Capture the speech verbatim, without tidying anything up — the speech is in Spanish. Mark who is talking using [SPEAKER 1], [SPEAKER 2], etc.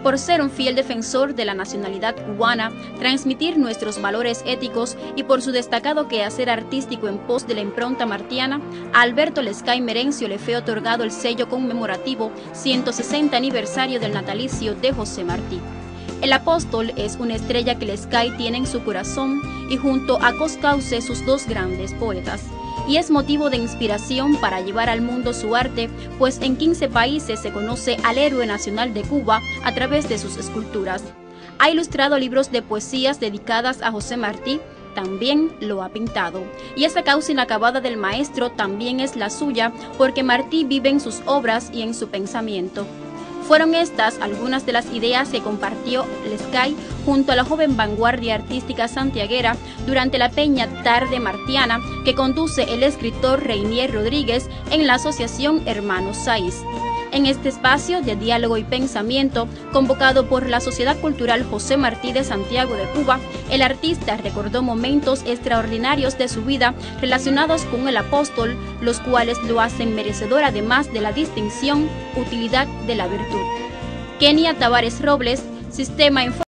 [SPEAKER 1] por ser un fiel defensor de la nacionalidad cubana, transmitir nuestros valores éticos y por su destacado quehacer artístico en pos de la impronta martiana, a Alberto Lescay Merencio le fue otorgado el sello conmemorativo ciento sesenta aniversario del natalicio de José Martí. El apóstol es una estrella que Lescay tiene en su corazón y junto a Coscauce sus dos grandes poetas. Y es motivo de inspiración para llevar al mundo su arte, pues en quince países se conoce al héroe nacional de Cuba a través de sus esculturas. Ha ilustrado libros de poesías dedicadas a José Martí, también lo ha pintado. Y esa causa inacabada del maestro también es la suya, porque Martí vive en sus obras y en su pensamiento. Fueron estas algunas de las ideas que compartió Lescay junto a la joven vanguardia artística santiaguera durante la Peña Tarde Martiana que conduce el escritor Reinier Rodríguez en la Asociación Hermanos Saiz. En este espacio de diálogo y pensamiento, convocado por la Sociedad Cultural José Martí de Santiago de Cuba, el artista recordó momentos extraordinarios de su vida relacionados con el apóstol, los cuales lo hacen merecedor además de la distinción, utilidad de la virtud. Kenia Tavares Robles, Sistema Informativo.